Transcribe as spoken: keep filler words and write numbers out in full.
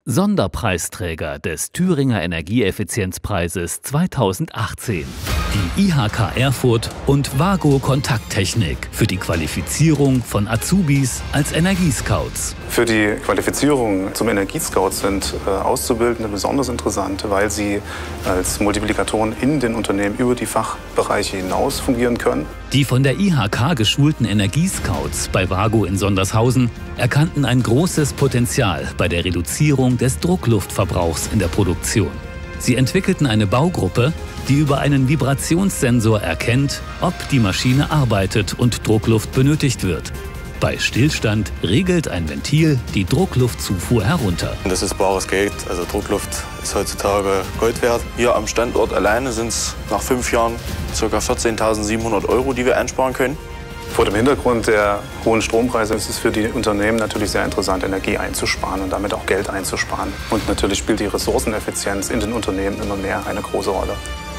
Sonderpreisträger des Thüringer Energieeffizienzpreises zweitausendachtzehn. Die I H K Erfurt und WAGO Kontakttechnik für die Qualifizierung von Azubis als Energiescouts. Für die Qualifizierung zum Energiescout sind äh, Auszubildende besonders interessant, weil sie als Multiplikatoren in den Unternehmen über die Fachbereiche hinaus fungieren können. Die von der I H K geschulten Energiescouts bei WAGO in Sondershausen erkannten ein großes Potenzial bei der Reduzierung des Druckluftverbrauchs in der Produktion. Sie entwickelten eine Baugruppe, die über einen Vibrationssensor erkennt, ob die Maschine arbeitet und Druckluft benötigt wird. Bei Stillstand regelt ein Ventil die Druckluftzufuhr herunter. Das ist bares Geld, also Druckluft ist heutzutage Gold wert. Hier am Standort alleine sind es nach fünf Jahren ca. vierzehntausendsiebenhundert Euro, die wir einsparen können. Vor dem Hintergrund der hohen Strompreise ist es für die Unternehmen natürlich sehr interessant, Energie einzusparen und damit auch Geld einzusparen. Und natürlich spielt die Ressourceneffizienz in den Unternehmen immer mehr eine große Rolle.